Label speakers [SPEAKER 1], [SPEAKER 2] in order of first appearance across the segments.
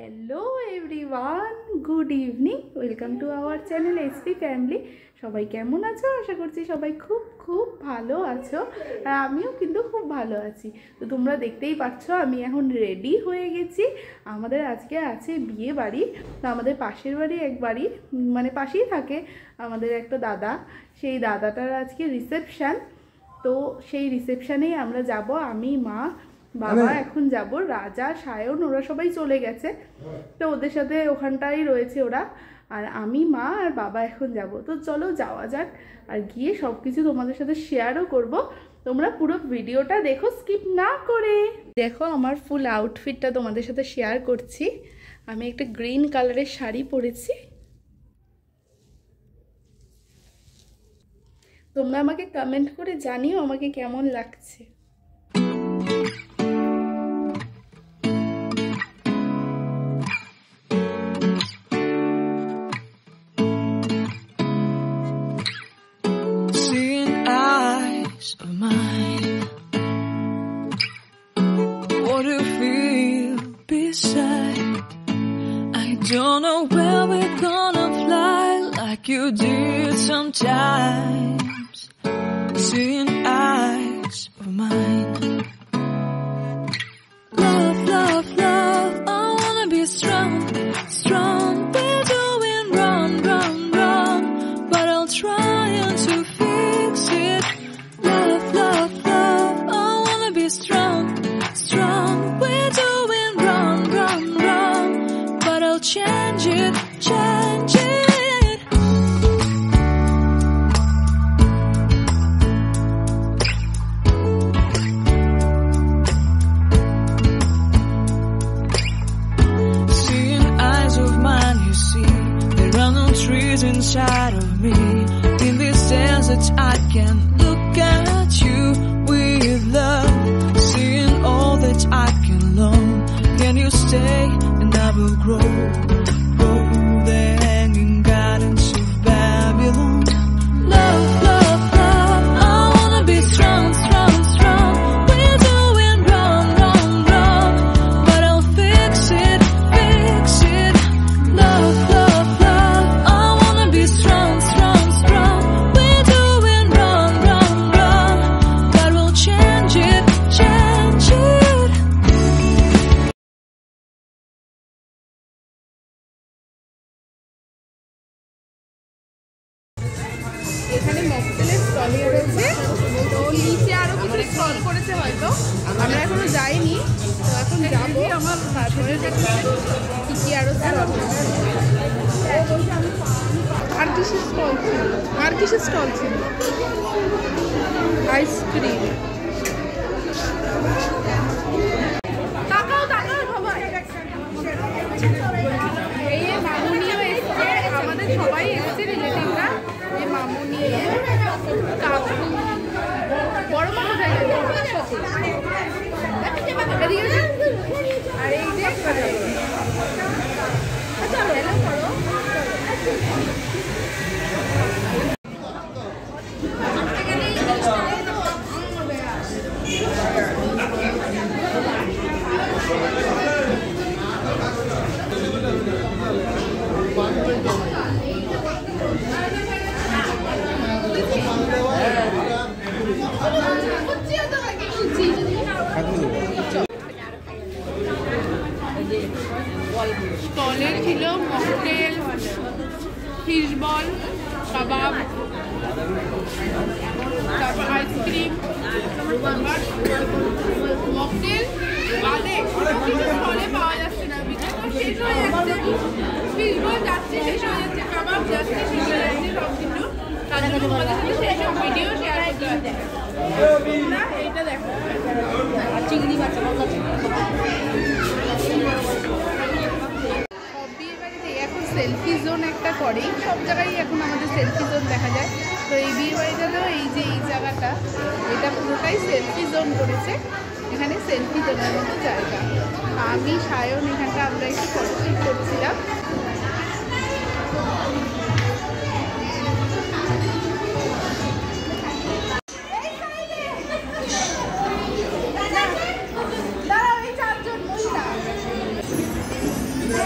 [SPEAKER 1] Hello everyone good evening welcome to our channel SP family सबाई केमन आछो आशा करছি সবাই खूब खूब ভালো আছো আর আমিও কিন্তু খুব ভালো আছি। তো তোমরা দেখতেই পাচ্ছ আমি এখন রেডি হয়ে গেছি। আমাদের আজকে আছে বিয়ে বাড়ি। তো আমাদের পাশের বাড়ি এক বাড়ি মানে পাশেই থাকে আমাদের একটা দাদা, সেই দাদাটার আজকে রিসেপশন। তো সেই রিসেপশনেই আমরা যাব, আমি মা বাবা এখন যাব, রাজা সায়ন ওরা সবাই চলে গেছে। তো ওদের সাথে ওখানটাই রয়েছে ওরা, আর আমি মা আর বাবা এখন যাব। তো চলো যাওয়া যাক, আর গিয়ে সব কিছু তোমাদের সাথে শেয়ারও করব। তোমরা পুরো ভিডিওটা দেখো স্কিপ না করে। দেখো আমার ফুল আউটফিটটা তোমাদের সাথে শেয়ার করছি। আমি একটা গ্রিন কালারের শাড়ি পরেছি। তোমরা আমাকে কমেন্ট করে জানিও আমাকে কেমন লাগছে।
[SPEAKER 2] Don't know where we're gonna fly like you did sometimes. Seeing eyes of mine. Love, love, love, I wanna be strong, strong. We're doing wrong, wrong, wrong, but I'll try to fix it. Love, love, love, I wanna be strong, strong. We're doing wrong, wrong, wrong, but I'll change it, change it. Seeing eyes of mine, you see, there are no trees inside of me. In this desert I can look at you with love. Seeing all that I can learn. Can you stay and I will grow? Grow the hanging gardens of Babylon. Love, love, love, I wanna be strong, strong, strong. We're doing wrong, wrong, wrong, but I'll fix it, fix it. Love, love, love, I wanna be strong, strong, strong. We're doing wrong, wrong, wrong, but we'll change it, change it.
[SPEAKER 1] এখানে মকটেলের stall রয়েছে, তো নিচে আরো কিছু stall করেছে, হয়তো আমরা এখনো যাইনি। তো এখন যাবো, আমার তারপরে কি কি আরো স্টল। আর কিসের স্টল ছিল, আর কিসের স্টল ছিল? আইসক্রিম। তাকাও তাকাও সবাই, এই মামুনিও এসছে, আমাদের সবাই এসছে রিলেটিভরা। এই মামুনি, কাকু, বড় মা কোথায় গেল? আর এই যে চলো হ্যালো করো। স্টলের ছিল মকটেল, ফিশ বল, কাবাব, তারপর আইসক্রিম, মকটেল বাদে কিছু স্টলে পাওয়া যাচ্ছে না, বিশেষ শেষ হয়ে যাচ্ছে। ফিশ বল যাচ্ছে, শেষ হয়ে যাচ্ছে, কাবাব যাচ্ছে, শেষ হয়ে যাচ্ছে, সব কিছু। তার জন্য তোমাদের সাথে সেই সব ভিডিও শেয়ার করতে হচ্ছে। তোমরা এইটা দেখো, আর চিংড়ি মাছ সেলফি জোন একটা করেই, সব জায়গায় এখন আমাদের সেলফি জোন দেখা যায়। তো এই বিয়ে বাড়িটাতেও এই যে এই জায়গাটা, এটা পুরোটাই সেলফি জোন করেছে। এখানে সেলফি তোলার মতো জায়গা। আমি সায়ন এখানটা আমরা একটু ফটোশুট করছিলাম। দাঁড়াও, এই চারজন মহিলা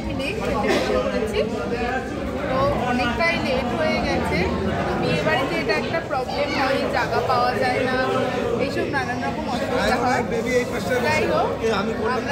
[SPEAKER 1] মিলে খেতে বসে পড়েছি। তো অনেকটাই লেট হয়ে গেছে। বিয়ে বাড়িতে এটা একটা প্রবলেম হয়, জায়গা পাওয়া যায় না, এইসব নানান রকম অসুবিধা হয়। যাই হোক, আমরা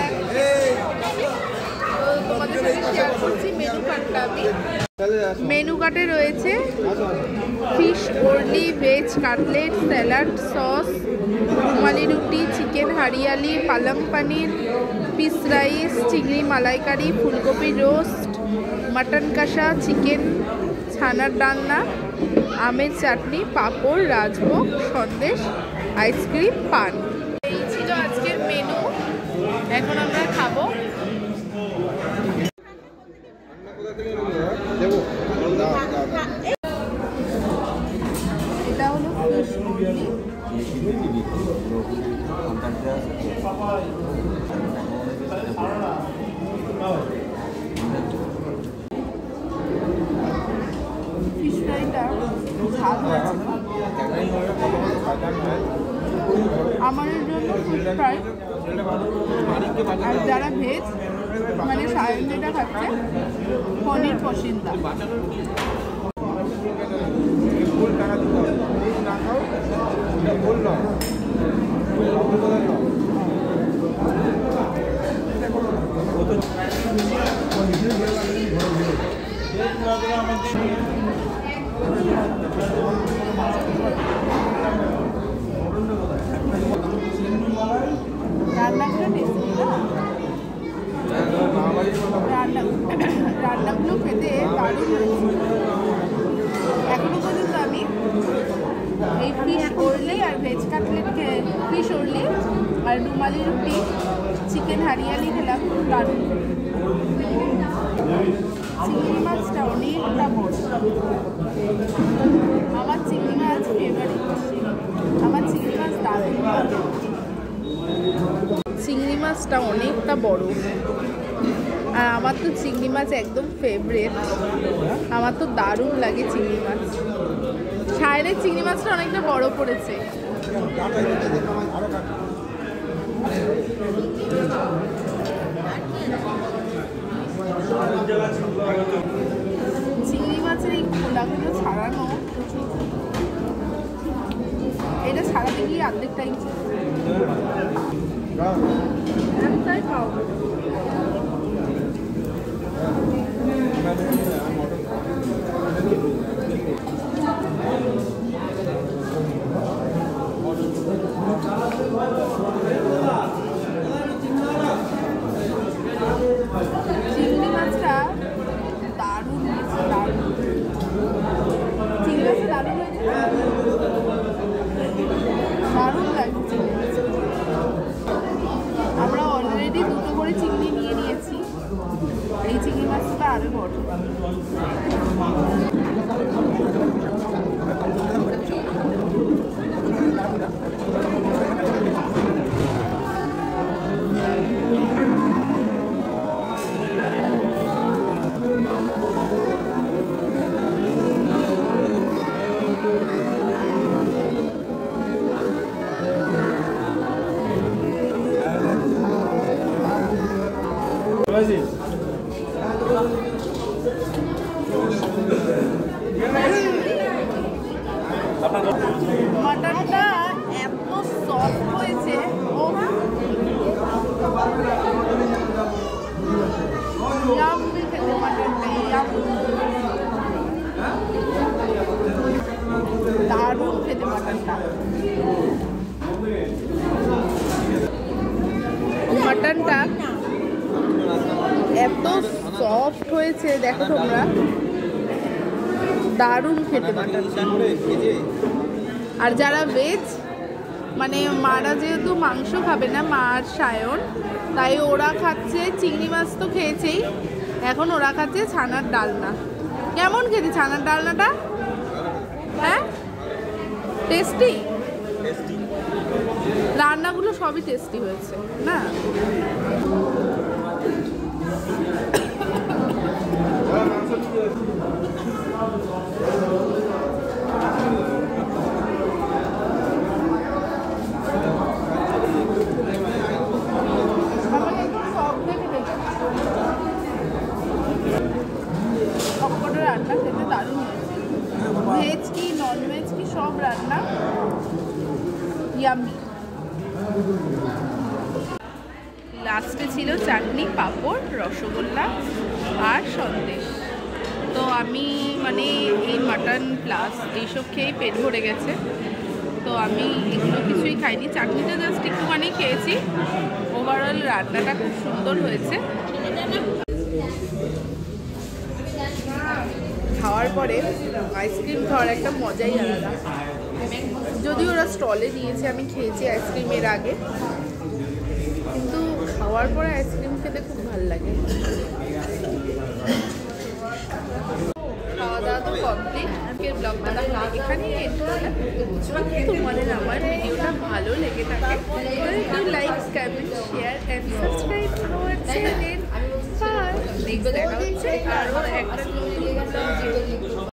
[SPEAKER 1] তোমাদের সাথে শেয়ার করছি মেনু কার্ডটা। আমি মেনু কার্ডে রয়েছে fish orly, veg cutlet, salad, sauce, rumali roti, chicken hariyali, পালং পনির, পিস রাইস, চিংড়ি মালাইকারি, ফুলকপি রোস্ট, মাটন কষা, চিকেন ছানার ডালনা, আমের চাটনি, পাঁপড়, রাজভোগ, সন্দেশ, আইসক্রিম, পান। এই ছিল আজকের মেনু। এখন আমরা খাবো। এটা হলো ফিশ ওরলি। ফিশ ফ্রাইটা ঝাল হয়েছে। আমার জন্য ফিশ ফ্রাই। আর যারা ভেজ মানে সায়ন যেটা খাচ্ছে পনির পসিন্দা। রান্নাগুলো খেতে দারুণ হয়েছে। এখনো পর্যন্ত আমি এই ফিশ ওরলি আর ভেজ কাটলেট ফিশ ওরলি আর রুমালি রুটি, চিকেন হারিয়ালি খেলাম, দারুণ। চিংড়ি মাছটা অনেকটা বড়। আমার চিংড়ি মাছ ফেভারিট। আমার চিংড়ি মাছ দারুণ। চিংড়ি মাছটা অনেকটা বড়। আর আমার তো চিংড়ি মাছ একদম ফেভারিট। আমার তো দারুণ লাগে চিংড়ি মাছ। সায়নের চিংড়ি মাছটা অনেকটা বড় পড়েছে। চিংড়ি মাছের এই খোলাগুলো ছাড়ানো, এটা ছাড়াতে গিয়ে অর্ধেক টাইম একটাই খাও। চিংড়ি মাছটা দারুণ হয়েছে, দারুণ। চিংড়ি মাছটা দারুণ হয়েছে, দারুণ লাগছে। আমরা অলরেডি দুটো করে চিংড়ি নিয়ে নিয়েছি। এই চিংড়ি মাছটা আরো বড়। মাটনটা এত সফট হয়েছে, ও ইয়াম্মি খেতে মাটনটা, দারুণ খেতে মাটনটা। মাটনটা এত সফট হয়েছে দেখো তোমরা, দারুণ খেতে মাটনটা। আর যারা ভেজ মানে মারা যেহেতু মাংস খাবে না, মা আর সায়ন, তাই ওরা খাচ্ছে চিংড়ি মাছ তো খেয়েছেই, এখন ওরা খাচ্ছে ছানার ডালনা। কেমন খেতে ছানার ডালনাটা? হ্যাঁ, টেস্টি। রান্নাগুলো সবই টেস্টি হয়েছে না? লাস্টে ছিল চাটনি, পাঁপড়, রসগোল্লা আর সন্দেশ। তো আমি মানে এই মাটন প্লাস এইসব খেয়েই পেট ভরে গেছে, তো আমি এগুলো কিছুই খাইনি। চাটনিটা জাস্ট একটুখানি খেয়েছি। ওভারঅল রান্নাটা খুব সুন্দর হয়েছে। খাওয়ার পরে আইসক্রিম খাওয়ার একটা মজাই আলাদা। যদিও ওরা স্টলে দিয়েছে, আমি খেয়েছি আইসক্রিমের আগে, কিন্তু খাওয়ার পরে আইসক্রিম খেতে খুব ভালো লাগে। খাওয়া দাওয়া তো কমপ্লিট। আজকের ব্লগটা এখানেই এন্ড করলাম। যদি তোমাদের আমার ভিডিওটা ভালো লেগে থাকে একটু like, comment, share and subscribe our channel. Bye. Next দেখা হচ্ছে আরও একটা নতুন